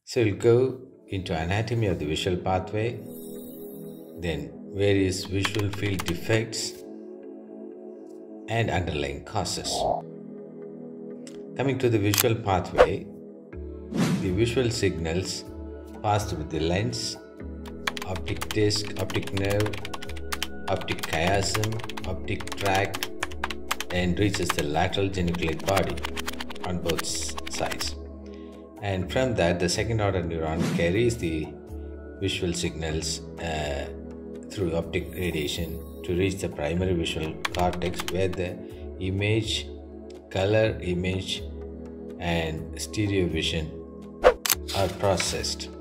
So we'll go into anatomy of the visual pathway, then various visual field defects and underlying causes. Coming to the visual pathway, the visual signals pass through the lens, optic disc, optic nerve, optic chiasm, optic tract, and reaches the lateral geniculate body on both sides. And from that, the second order neuron carries the visual signals through optic radiation to reach the primary visual cortex, where the image, color image, and stereo vision are processed.